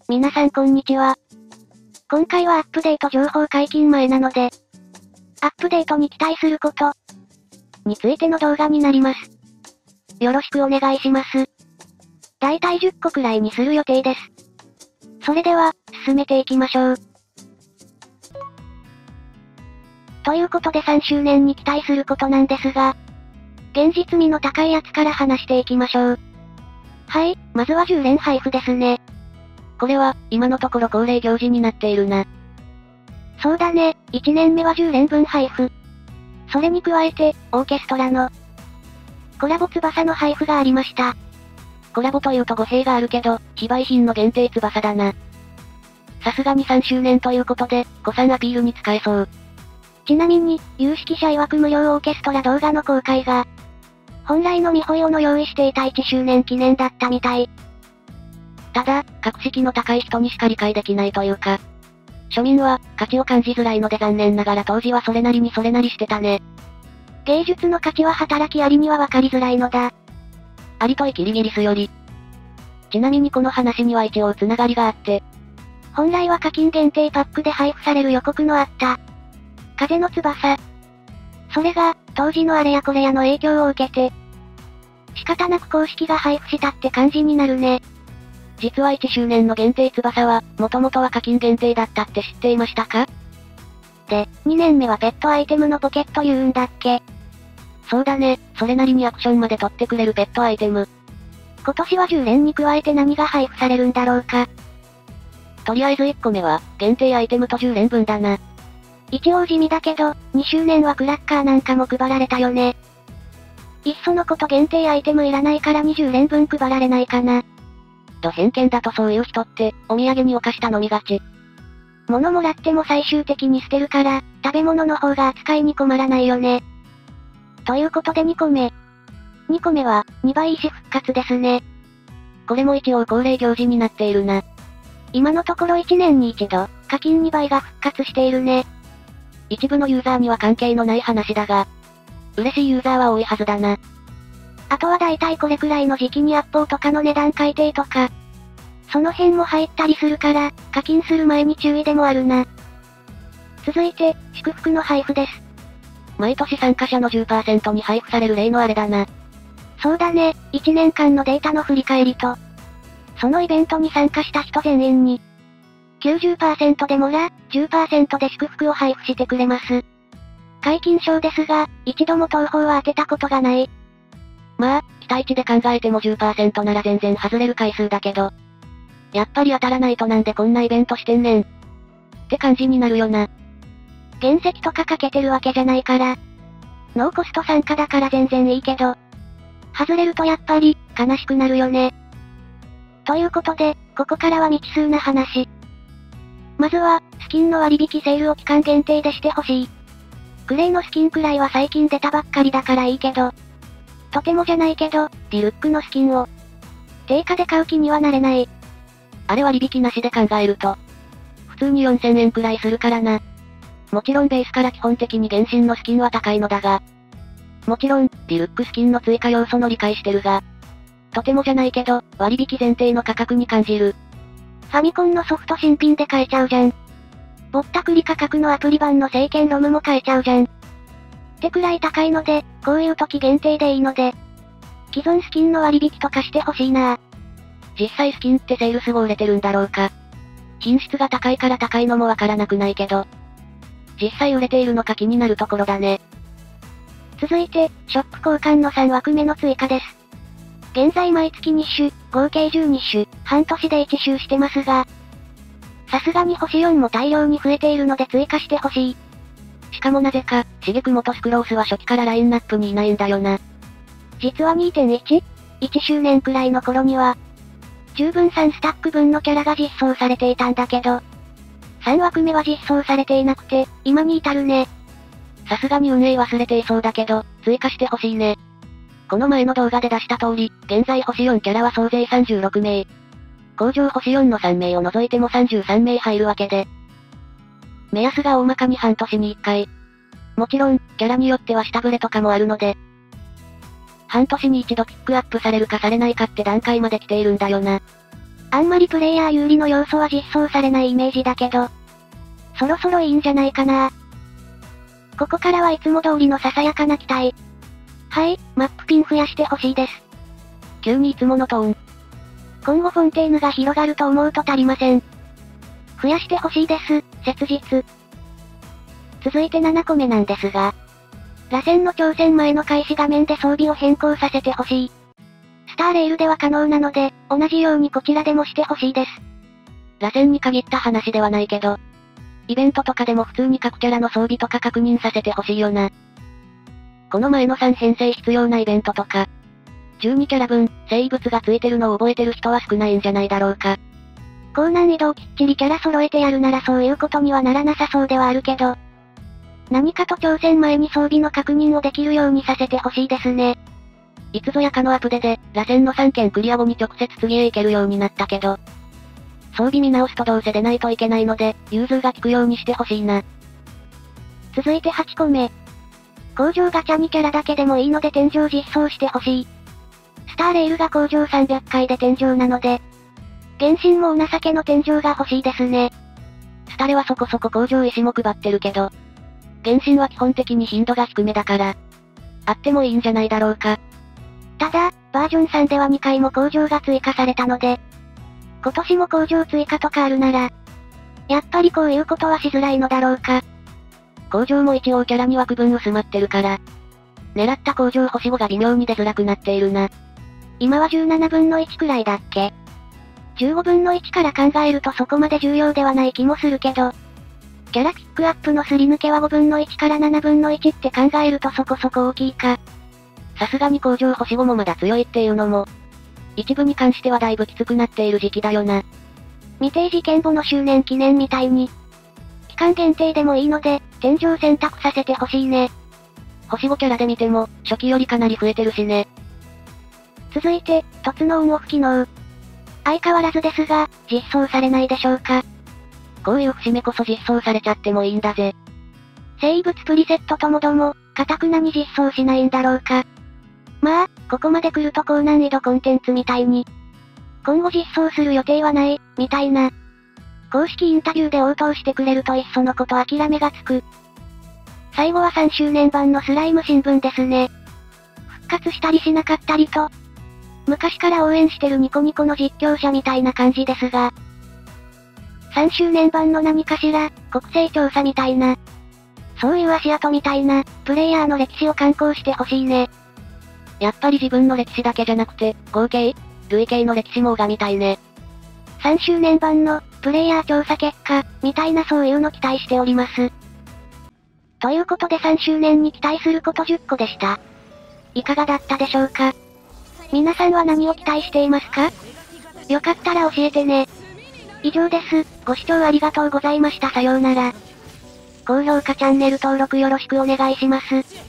皆さんこんにちは。今回はアップデート情報解禁前なので、アップデートに期待すること、についての動画になります。よろしくお願いします。だいたい10個くらいにする予定です。それでは、進めていきましょう。ということで3周年に期待することなんですが、現実味の高いやつから話していきましょう。はい、まずは10連配布ですね。 これは、今のところ恒例行事になっているな。 そうだね、1年目は10連分配布。それに加えて、オーケストラのコラボ翼の配布がありました。 コラボというと語弊があるけど、非売品の限定翼だな。さすがに3周年ということで、古参アピールに使えそう。 ちなみに、有識者曰く無料オーケストラ動画の公開が、本来のミホイオの用意していた1周年記念だったみたい。 ただ、格式の高い人にしか理解できないというか、庶民は、価値を感じづらいので残念ながら当時はそれなりしてたね。 芸術の価値は働きありには分かりづらいのだ。 ありとイキリギリスより。ちなみにこの話には一応つながりがあって。 本来は課金限定パックで配布される予告のあった。風の翼。それが、当時のあれやこれやの影響を受けて、仕方なく公式が配布したって感じになるね。 実は1周年の限定翼は、もともとは課金限定だったって知っていましたか？ で、2年目はペットアイテムのポケット言うんだっけ？ そうだね、それなりにアクションまで取ってくれるペットアイテム。 今年は10連に加えて何が配布されるんだろうか。 とりあえず1個目は、限定アイテムと10連分だな。 一応地味だけど、2周年はクラッカーなんかも配られたよね。いっそのこと限定アイテムいらないから20連分配られないかな。 偏見だとそういう人って、お土産にお菓子頼みがち。 物もらっても最終的に捨てるから、食べ物の方が扱いに困らないよね。ということで2個目。2個目は、2倍石復活ですね。 これも一応恒例行事になっているな。 今のところ1年に一度、課金2倍が復活しているね。 一部のユーザーには関係のない話だが、嬉しいユーザーは多いはずだな。 あとは大体これくらいの時期にアッポーとかの値段改定とか、その辺も入ったりするから、課金する前に注意でもあるな。続いて、祝福の配布です。 毎年参加者の 10% に配布される例のあれだな。 そうだね、1年間のデータの振り返りと、そのイベントに参加した人全員に、90% でもら、10% で祝福を配布してくれます。解禁賞ですが、一度も投法は当てたことがない。 まあ、期待値で考えても 10% なら全然外れる回数だけど。やっぱり当たらないとなんでこんなイベントしてんねん。って感じになるよな。 原石とかかけてるわけじゃないから。ノーコスト参加だから全然いいけど。外れるとやっぱり、悲しくなるよね。ということで、ここからは未知数な話。まずは、スキンの割引セールを期間限定でしてほしい。グレーのスキンくらいは最近出たばっかりだからいいけど。とてもじゃないけど、ディルックのスキンを、定価で買う気にはなれない。 あれ割引なしで考えると、普通に4000円くらいするからな。もちろんベースから基本的に原神のスキンは高いのだが、もちろん、ディルックスキンの追加要素の理解してるが、とてもじゃないけど、割引前提の価格に感じる。 ファミコンのソフト新品で買えちゃうじゃん。ぼったくり価格のアプリ版の聖剣ロムも買えちゃうじゃん。ってくらい高いので、こういう時限定でいいので、既存スキンの割引とかしてほしいなぁ。 実際スキンってセールス後売れてるんだろうか。品質が高いから高いのもわからなくないけど、実際売れているのか気になるところだね。 続いて、ショップ交換の3枠目の追加です。現在毎月2種、合計12種、半年で1種してますが、さすがに星4も大量に増えているので追加してほしい。 しかもなぜか、シゲクモとスクロースは初期からラインナップにいないんだよな。 実は 2.1?1 周年くらいの頃には、十分3スタック分のキャラが実装されていたんだけど、3枠目は実装されていなくて、今に至るね。 さすがに運営忘れていそうだけど、追加してほしいね。この前の動画で出した通り、現在星4キャラは総勢36名。工場星4の3名を除いても33名入るわけで。目安が大まかに半年に1回。もちろん、キャラによっては下振れとかもあるので、半年に一度ピックアップされるかされないかって段階まで来ているんだよな。 あんまりプレイヤー有利の要素は実装されないイメージだけど、そろそろいいんじゃないかな。ここからはいつも通りのささやかな期待。はい、マップピン増やしてほしいです。 急にいつものトーン。 今後フォンテーヌが広がると思うと足りません。増やしてほしいです、切実。続いて7個目なんですが、螺旋の挑戦前の開始画面で装備を変更させてほしい。スターレールでは可能なので、同じようにこちらでもしてほしいです。 螺旋に限った話ではないけど、イベントとかでも普通に各キャラの装備とか確認させてほしいよな。この前の3編成必要なイベントとか、12キャラ分、生物がついてるのを覚えてる人は少ないんじゃないだろうか。 高難易度をきっちりキャラ揃えてやるならそういうことにはならなさそうではあるけど、何かと挑戦前に装備の確認をできるようにさせてほしいですね。 いつぞやかのアプデで、螺旋の3件クリア後に直接次へ行けるようになったけど、装備見直すとどうせ出ないといけないので、融通が利くようにしてほしいな。 続いて8個目。工場ガチャにキャラだけでもいいので天井実装してほしい。スターレールが工場300回で天井なので、原神もお情けの天井が欲しいですね。 スタレはそこそこ工場石も配ってるけど、原神は基本的に頻度が低めだから、あってもいいんじゃないだろうか。 ただ、バージョン3では2回も工場が追加されたので、今年も工場追加とかあるなら、やっぱりこういうことはしづらいのだろうか。 工場も一応キャラに枠分薄まってるから、狙った工場星5が微妙に出づらくなっているな。 今は17分の1くらいだっけ？ 15 分の1から考えるとそこまで重要ではない気もするけど、キャラピックアップのすり抜けは5分の1から7分の1って考えるとそこそこ大きいか。 さすがに工場星5もまだ強いっていうのも、一部に関してはだいぶきつくなっている時期だよな。 未定事件簿の周年記念みたいに、期間限定でもいいので、天井選択させてほしいね。 星5キャラで見ても、初期よりかなり増えてるしね。 続いて、凸のオンオフ機能。相変わらずですが、実装されないでしょうか。 こういう節目こそ実装されちゃってもいいんだぜ。 生物プリセットともども、堅くなに実装しないんだろうか。まあ、ここまで来ると高難易度コンテンツみたいに、今後実装する予定はない、みたいな。公式インタビューで応答してくれるといっそのこと諦めがつく。最後は3周年版のスライム新聞ですね。復活したりしなかったりと、昔から応援してるニコニコの実況者みたいな感じですが、3周年版の何かしら、国勢調査みたいな、そういう足跡みたいな、プレイヤーの歴史を刊行してほしいね。 やっぱり自分の歴史だけじゃなくて、合計、累計の歴史も拝みたいね。 3周年版の、プレイヤー調査結果、みたいなそういうの期待しております。ということで3周年に期待すること10個でした。いかがだったでしょうか？皆さんは何を期待していますか？よかったら教えてね。以上です。ご視聴ありがとうございました。さようなら。高評価チャンネル登録よろしくお願いします。